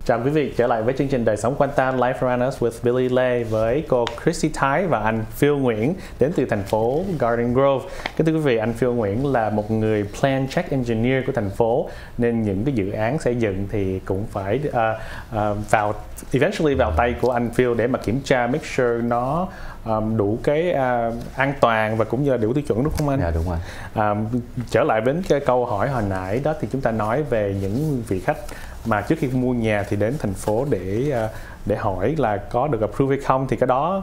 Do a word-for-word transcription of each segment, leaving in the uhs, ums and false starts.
Chào quý vị, trở lại với chương trình Đời sống quanh ta Life Around Us with Billy Lê với cô Christy Thái và anh Phil Nguyễn đến từ thành phố Garden Grove. Kính thưa quý vị, anh Phil Nguyễn là một người Plan Check Engineer của thành phố, nên những cái dự án xây dựng thì cũng phải uh, uh, vào eventually vào tay của anh Phil để mà kiểm tra, make sure nó um, đủ cái uh, an toàn và cũng như là đủ tiêu chuẩn, đúng không anh? Dạ đúng rồi. Um, trở lại đến cái câu hỏi hồi nãy đó thì chúng ta nói về những vị khách mà trước khi mua nhà thì đến thành phố để để hỏi là có được approve hay không, thì cái đó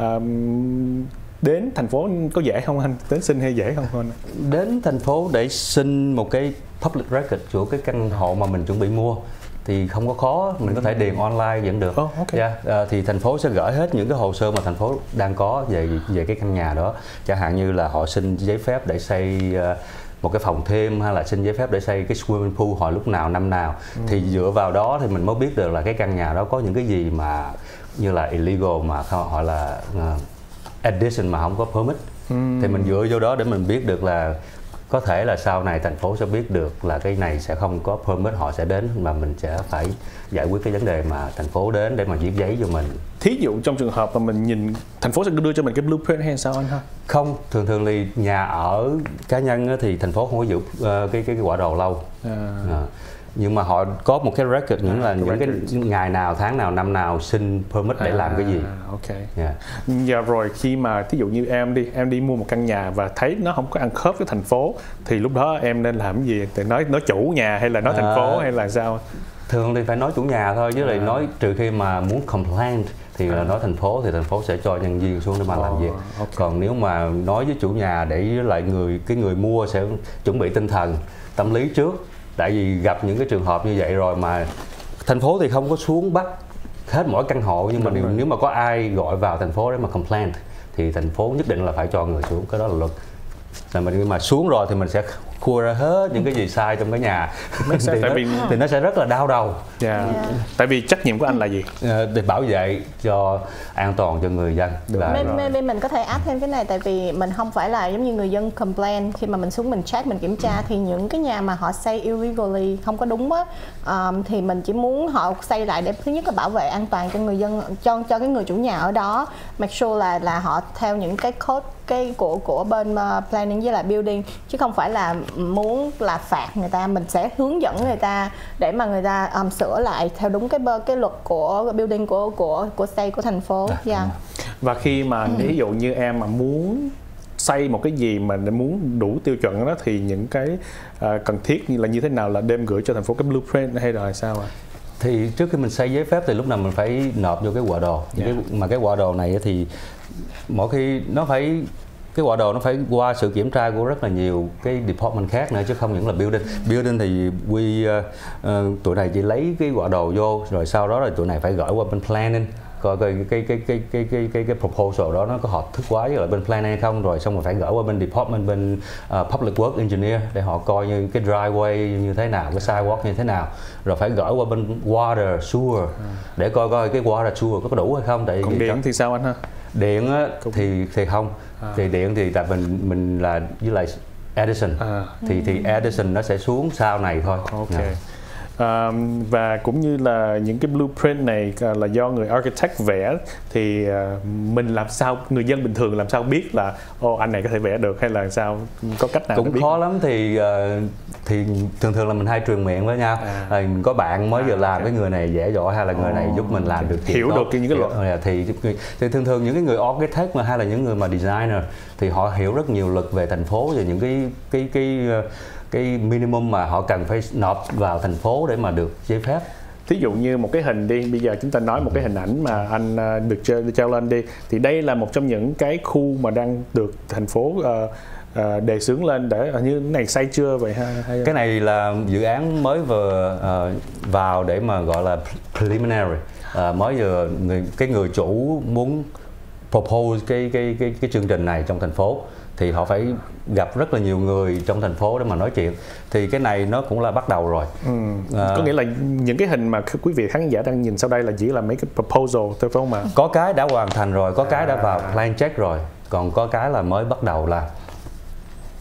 um, đến thành phố có dễ không anh? Đến xin hay dễ không anh? Đến thành phố để xin một cái public record của cái căn hộ mà mình chuẩn bị mua thì không có khó, mình có thể điền online vẫn được. Oh, okay. Yeah, uh, thì thành phố sẽ gửi hết những cái hồ sơ mà thành phố đang có về về cái căn nhà đó, chẳng hạn như là họ xin giấy phép để xây uh, một cái phòng thêm, hay là xin giấy phép để xây cái swimming pool hồi lúc nào, năm nào. Ừ. Thì dựa vào đó thì mình mới biết được là cái căn nhà đó có những cái gì mà như là illegal, mà họ là uh, addition mà không có permit. Ừ. Thì mình dựa vô đó để mình biết được là có thể là sau này thành phố sẽ biết được là cái này sẽ không có permit, họ sẽ đến mà mình sẽ phải giải quyết cái vấn đề mà thành phố đến để mà viết giấy cho mình. Thí dụ trong trường hợp mà mình nhìn thành phố sẽ đưa cho mình cái blueprint hay sao anh ha? Không, thường thường thì nhà ở cá nhân thì thành phố không có giữ uh, cái, cái cái quả đồ lâu. À. À. Nhưng mà họ có một cái record, những à, là những cái ngày nào, tháng nào, năm nào xin permit để à, làm cái gì. Ok. Yeah. Giờ rồi khi mà thí dụ như em đi em đi mua một căn nhà và thấy nó không có ăn khớp với thành phố thì lúc đó em nên làm cái gì? Thì nói nói chủ nhà hay là nói thành phố à, hay là sao? Thường thì phải nói chủ nhà thôi, chứ à. lại nói trừ khi mà muốn complain thì là nói thành phố thì thành phố sẽ cho nhân viên xuống để mà oh, làm việc. Okay. Còn nếu mà nói với chủ nhà để với lại người cái người mua sẽ chuẩn bị tinh thần, tâm lý trước. Tại vì gặp những cái trường hợp như vậy rồi mà thành phố thì không có xuống bắt hết mỗi căn hộ, nhưng mà nếu, nếu mà có ai gọi vào thành phố để mà complain thì thành phố nhất định là phải cho người xuống, cái đó là luật. Là mình mà xuống rồi thì mình sẽ khua ra hết những cái gì sai trong cái nhà thì, nó, vì... thì nó sẽ rất là đau đầu. Yeah. Yeah. Tại vì trách nhiệm của anh là gì? Để bảo vệ cho an toàn cho người dân. Maybe mình có thể add thêm cái này, tại vì mình không phải là giống như người dân complain khi mà mình xuống mình check, mình kiểm tra thì những cái nhà mà họ xây illegally không có đúng á, um, thì mình chỉ muốn họ xây lại để thứ nhất là bảo vệ an toàn cho người dân, cho cho cái người chủ nhà ở đó, make sure là là họ theo những cái code cái của của bên uh, planning với lại building, chứ không phải là muốn là phạt người ta. Mình sẽ hướng dẫn người ta để mà người ta um, sửa lại theo đúng cái cái luật của building của của của xây của thành phố. Yeah. Và khi mà ví dụ như em mà muốn xây một cái gì mà muốn đủ tiêu chuẩn đó thì những cái uh, cần thiết như là như thế nào, là đem gửi cho thành phố cái blueprint hay là sao ạ? Thì trước khi mình xây giấy phép thì lúc nào mình phải nộp vô cái quả đồ. Yeah. Cái, mà cái quả đồ này thì mỗi khi nó phải cái quả đồ nó phải qua sự kiểm tra của rất là nhiều cái department khác nữa, chứ không những là building. Building thì quy uh, uh, tụi này chỉ lấy cái quả đồ vô rồi sau đó là tụi này phải gửi qua bên planning coi coi cái cái cái cái cái cái cái proposal đó nó có hợp thức quá với lại bên planning hay không, rồi xong rồi phải gửi qua bên department bên uh, public work engineer để họ coi như cái driveway như thế nào, cái sidewalk như thế nào, rồi phải gửi qua bên water sewer để coi coi cái water sewer có đủ hay không. Tại còn điện thì sao anh ha? Điện á, thì thì không. À. Thì điện thì tại mình mình là với lại Edison à. thì thì Edison nó sẽ xuống sau này thôi. Ok. Yeah. À, và cũng như là những cái blueprint này là do người architect vẽ, thì uh, mình làm sao, người dân bình thường làm sao biết là ô oh, anh này có thể vẽ được hay là sao, có cách nào cũng biết khó không? Lắm thì uh, thì thường thường là mình hay truyền miệng với nhau. À. À, có bạn mới à, vừa làm okay. cái người này vẽ giỏi hay là người này giúp mình làm được hiểu tốt. Được những cái luật thì, thì thì thường thường những cái người architect mà hay là những người mà designer thì họ hiểu rất nhiều luật về thành phố và những cái cái cái uh, cái minimum mà họ cần phải nộp vào thành phố để mà được giấy phép. Thí dụ như một cái hình đi, bây giờ chúng ta nói một cái hình ảnh mà anh được treo lên đi, thì đây là một trong những cái khu mà đang được thành phố uh, uh, đề xướng lên để uh, như này xây chưa vậy ha? Hay... Cái này là dự án mới vừa uh, vào để mà gọi là preliminary, uh, mới vừa người cái người chủ muốn propose cái cái cái cái chương trình này trong thành phố thì họ phải gặp rất là nhiều người trong thành phố để mà nói chuyện. Thì cái này nó cũng là bắt đầu rồi. Ừ. À, có nghĩa là những cái hình mà quý vị khán giả đang nhìn sau đây là chỉ là mấy cái proposal thôi phải không ạ? Có cái đã hoàn thành rồi, có cái đã vào plan check rồi, còn có cái là mới bắt đầu làm.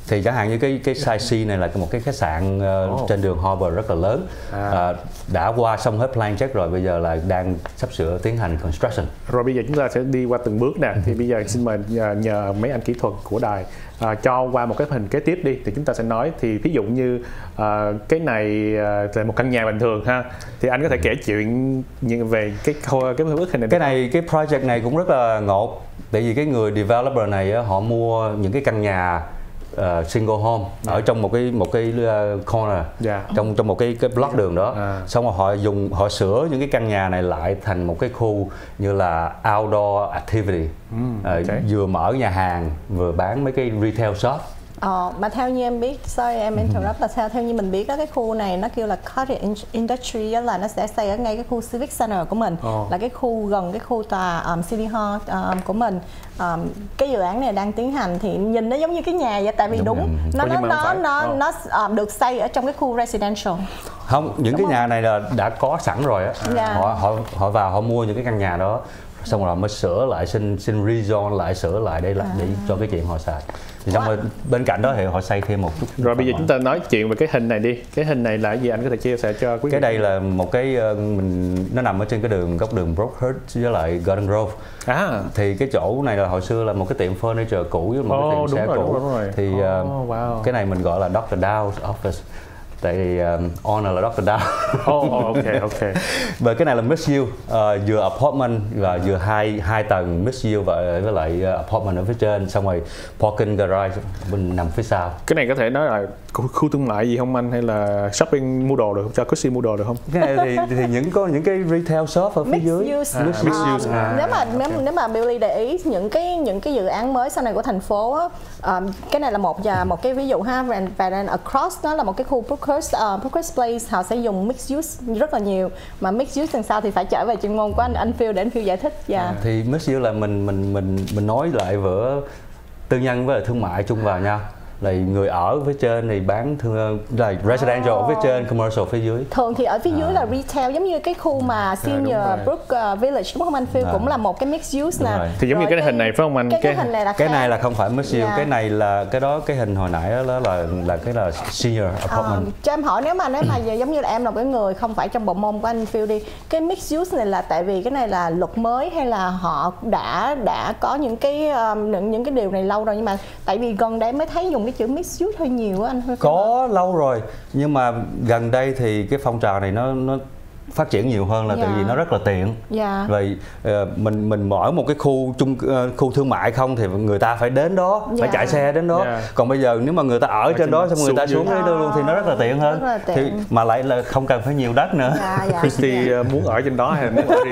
Thì chẳng hạn như cái cái site C này là một cái khách sạn uh, oh. trên đường Harbour rất là lớn, à. uh, đã qua xong hết plan check rồi, bây giờ là đang sắp sửa tiến hành construction. Rồi bây giờ chúng ta sẽ đi qua từng bước nè. Thì bây giờ xin mời nhờ, nhờ mấy anh kỹ thuật của đài uh, cho qua một cái hình kế tiếp đi. Thì chúng ta sẽ nói, thì ví dụ như uh, cái này uh, là một căn nhà bình thường ha, thì anh có thể kể chuyện về cái cái bức hình này. Cái này cái project này cũng rất là ngộ, tại vì cái người developer này họ mua những cái căn nhà Uh, single home yeah. ở trong một cái một cái uh, corner, yeah. trong trong một cái cái block đường đó, yeah. xong rồi họ dùng họ sửa những cái căn nhà này lại thành một cái khu như là outdoor activity, mm, uh, okay. vừa mở nhà hàng vừa bán mấy cái retail shop. Ờ, mà theo như em biết, sorry em interrupt, là theo theo như mình biết đó, cái khu này nó kêu là cottage industry, đó là nó sẽ xây ở ngay cái khu civic center của mình, oh. là cái khu gần cái khu tòa um, city hall um, của mình. Um, cái dự án này đang tiến hành thì nhìn nó giống như cái nhà vậy, tại vì đúng, đúng nó nó nó nó, oh. nó um, được xây ở trong cái khu residential. Không, những đúng cái không? nhà này là đã có sẵn rồi á, yeah. họ họ họ vào họ mua những cái căn nhà đó, xong rồi mới sửa lại, xin xin rezone lại, sửa lại để là à. để cho cái chuyện họ xài. Thì xong rồi bên cạnh đó thì họ xây thêm một chút. Rồi bây giờ chúng ta nói chuyện về cái hình này đi. Cái hình này là gì, anh có thể chia sẻ cho quý vị? Cái đây là một cái mình nó nằm ở trên cái đường góc đường Brookhurst với lại Garden Grove. À. Thì cái chỗ này là hồi xưa là một cái tiệm furniture cũ với một oh, cái tiệm xe rồi, cũ. Đúng rồi, đúng rồi. Thì oh, wow. cái này mình gọi là doctor Dow's office. Tại vì um, owner là doctor Dow. Oh, oh, ok, ok. Và cái này là mixed use, uh, vừa apartment và vừa hai hai tầng mixed use và với lại uh, apartment ở phía trên, xong rồi parking garage bên nằm phía sau. Cái này có thể nói là khu thương mại gì không anh, hay là shopping mua đồ được không, cho Chrissy mua đồ được không? Cái này thì, thì những có những cái retail shop ở phía mixed dưới. Use. À, mixed um, use. À, nếu mà nếu, nếu mà Billy để ý những cái những cái dự án mới sau này của thành phố á, um, cái này là một một cái ví dụ ha, và, và across nó là một cái khu Brookhurst, uh, Brookhurst Place, họ sẽ dùng mixed use rất là nhiều, mà mixed use đằng sau thì phải trở về chuyên môn của anh anh Phil để anh Phil giải thích. Yeah. À, thì mixed use là mình mình mình mình nói lại vở tư nhân với thương mại chung vào nhau. Là người ở phía trên thì bán thương là residential oh. ở phía trên, commercial phía dưới. Thường thì ở phía dưới à. là retail, giống như cái khu mà senior à, Brook uh, Village đúng không anh Phil, à. cũng là một cái mixed use nè. Thì giống rồi như cái, cái hình này phải không anh? Cái, cái, cái hình này là cái này là không phải mixed use, yeah. cái này là cái đó cái hình hồi nãy đó, đó là là cái là senior apartment. À, cho em hỏi, nếu mà nếu mà giống như là em là một cái người không phải trong bộ môn của anh Phil đi, cái mixed use này là tại vì cái này là luật mới hay là họ đã đã có những cái um, những, những cái điều này lâu rồi, nhưng mà tại vì gần đây mới thấy dùng cái chữ mixed use hơi nhiều á anh. Có lâu rồi, nhưng mà gần đây thì cái phong trào này nó nó phát triển nhiều hơn là yeah. tại vì nó rất là tiện. Yeah. Vậy uh, mình mình mở một cái khu chung uh, khu thương mại không thì người ta phải đến đó, yeah. phải chạy xe đến đó. Yeah. Còn bây giờ nếu mà người ta ở, ở trên đó xong người ta xuống đấy luôn thì nó rất là tiện hơn. Là tiện. Thì mà lại là không cần phải nhiều đất nữa. Yeah, yeah. Christy yeah. muốn ở trên đó hay muốn ở đi?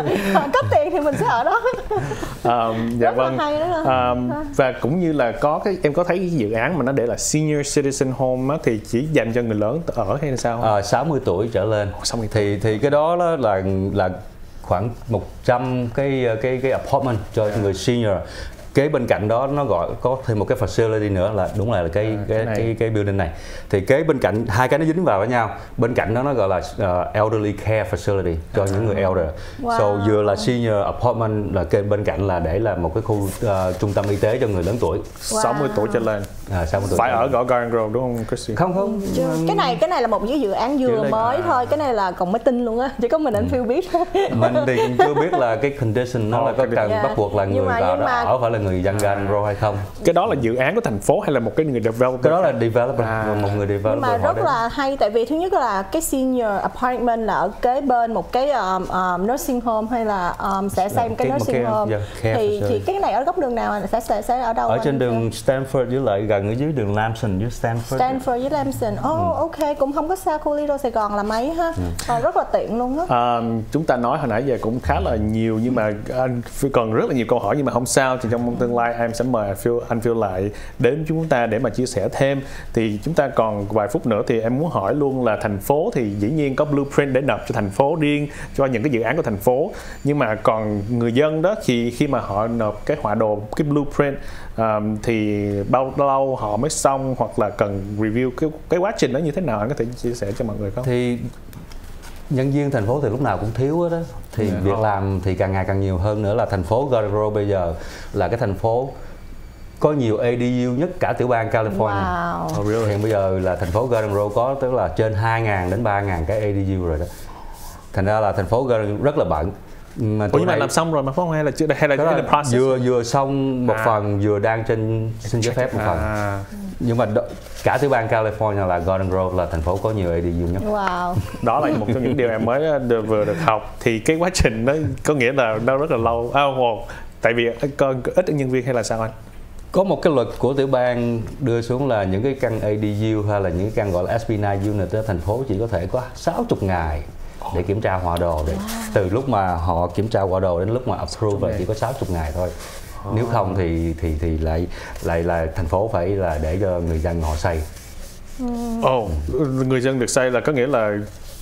Có tiền thì mình sẽ ở đó. um, dạ rất vâng. Là hay đó um, và cũng như là có cái em có thấy cái dự án mà nó để là senior citizen home á, thì chỉ dành cho người lớn ở hay là sao? À, sáu mươi tuổi trở lên. sáu mươi thì thì cái đó là là khoảng một trăm cái cái cái apartment cho yeah. người senior. Kế bên cạnh đó nó gọi có thêm một cái facility nữa, là đúng là cái à, cái cái, cái cái building này. Thì kế bên cạnh hai cái nó dính vào với nhau. Bên cạnh đó nó gọi là uh, elderly care facility cho à. những người elder. Wow. So vừa là senior apartment, là kế bên cạnh là để là một cái khu uh, trung tâm y tế cho người lớn tuổi. Wow. sáu mươi tuổi trở lên. À, sáu mươi tuổi. Phải ở gõ Garden Grove đúng không Chrissy? Không không. Chứ, cái này cái này là một cái dự án vừa mới à. thôi, cái này là còn mới tin luôn á, chỉ có mình anh Phil biết. Mình thì cũng chưa biết là cái condition nó oh, là có cần yeah. bắt buộc là người mà, vào đó mà... ở phải là người dân Garden Grove hay không. Cái đó là dự án của thành phố hay là một cái người developer? Cái đó là developer, à. một người developer. Nhưng mà rất là hay, tại vì thứ nhất là cái senior apartment là ở kế bên một cái um, um, nursing home, hay là um, sẽ xây một cái nursing care, home. Yeah, thì thì cái này ở góc đường nào sẽ sẽ, sẽ ở đâu? Ở trên đường Stanford với lại gần ở dưới đường Lamson với Stanford. Stanford với Lamson. Oh, ừ. ok, cũng không có xa khu Lido Sài Gòn là mấy ha. Ừ. À, rất là tiện luôn á. À, chúng ta nói hồi nãy giờ cũng khá là nhiều, nhưng mà anh còn rất là nhiều câu hỏi, nhưng mà không sao, thì trong tương lai em sẽ mời Phil, anh Phil lại đến chúng ta để mà chia sẻ thêm. Thì chúng ta còn vài phút nữa, thì em muốn hỏi luôn là thành phố thì dĩ nhiên có blueprint để nộp cho thành phố riêng cho những cái dự án của thành phố, nhưng mà còn người dân đó thì khi mà họ nộp cái họa đồ, cái blueprint um, thì bao lâu họ mới xong, hoặc là cần review cái cái quá trình đó như thế nào, anh có thể chia sẻ cho mọi người không? Thì nhân viên thành phố thì lúc nào cũng thiếu hết đó, thì yeah. việc làm thì càng ngày càng nhiều hơn nữa. Là thành phố Garden Grove bây giờ là cái thành phố có nhiều a đê u nhất cả tiểu bang California. Wow. Oh, really? Hiện bây giờ là thành phố Garden Grove có tức là trên hai nghìn đến ba nghìn cái a đê u rồi đó. Thành ra là thành phố Garden rất là bận. Mà Ủa nhưng mà làm xong rồi mà phải không, hay là chưa, hay là, là the process? Vừa vừa xong một à. phần, vừa đang trên xin giấy phép một phần. À. Nhưng mà đó, cả tiểu bang California là Garden Grove là thành phố có nhiều a đê u nhất. Wow. Đó là một trong những điều em mới được, vừa được học. Thì cái quá trình đó có nghĩa là nó rất là lâu. À, wow. Tại vì có ít nhân viên hay là sao anh? Có một cái luật của tiểu bang đưa xuống là những cái căn a đê u hay là những cái căn gọi là ét bê chín unit ở thành phố chỉ có thể có sáu mươi ngày để kiểm tra họa đồ. Để, wow. Từ lúc mà họ kiểm tra họa đồ đến lúc mà approve chỉ có sáu mươi ngày thôi. Oh. Nếu không thì thì thì lại lại là thành phố phải là để cho người dân họ xây. Ồ, oh, người dân được xây là có nghĩa là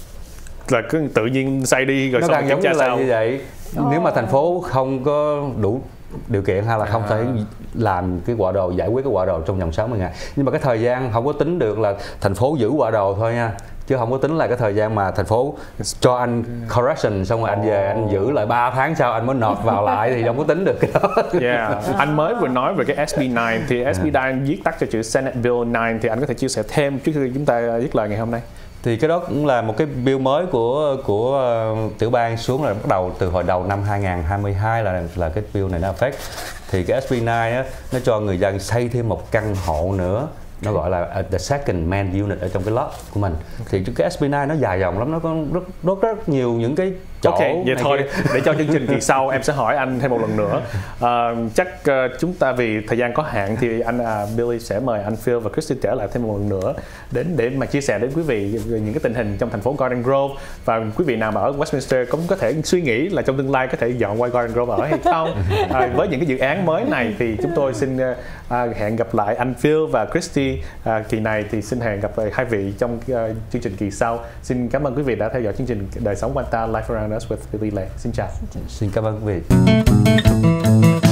là cứ tự nhiên xây đi rồi nó xong kiểm tra sau. Như vậy. Oh. Nếu mà thành phố không có đủ điều kiện hay là không à. thể làm cái họa đồ, giải quyết cái họa đồ trong vòng sáu mươi ngày. Nhưng mà cái thời gian không có tính được là thành phố giữ họa đồ thôi nha, chứ không có tính là cái thời gian mà thành phố cho anh correction xong rồi anh về anh giữ lại ba tháng sau anh mới nộp vào lại thì không có tính được cái đó. Yeah. Anh mới vừa nói về cái ét bê chín thì ét bê chín viết tắt cho chữ Senate Bill chín, thì anh có thể chia sẻ thêm trước khi chúng ta dứt lời ngày hôm nay. Thì cái đó cũng là một cái bill mới của của uh, tiểu bang xuống rồi, bắt đầu từ hồi đầu năm hai nghìn không trăm hai mươi hai là là cái bill này nó affect. Thì cái ét bê chín á, nó cho người dân xây thêm một căn hộ nữa, nó gọi là uh, the second main unit ở trong cái lot của mình. Thì cái ét bê chín nó dài dòng lắm, nó có rất rất rất nhiều những cái chỗ. Ok, vậy thôi kia. Để cho chương trình kỳ sau em sẽ hỏi anh thêm một lần nữa. Uh, chắc uh, chúng ta vì thời gian có hạn thì anh uh, Billy sẽ mời anh Phil và Christy trở lại thêm một lần nữa đến để mà chia sẻ đến quý vị những cái tình hình trong thành phố Garden Grove, và quý vị nào mà ở Westminster cũng có thể suy nghĩ là trong tương lai có thể dọn qua Garden Grove ở hay không. Uh, với những cái dự án mới này thì chúng tôi xin uh, uh, hẹn gặp lại anh Phil và Christy uh, kỳ này, thì xin hẹn gặp lại hai vị trong uh, chương trình kỳ sau. Xin cảm ơn quý vị đã theo dõi chương trình Đời Sống Quanh Ta Life Around Us with Billy Lê. Xin chào. Xin cảm ơn quý vị.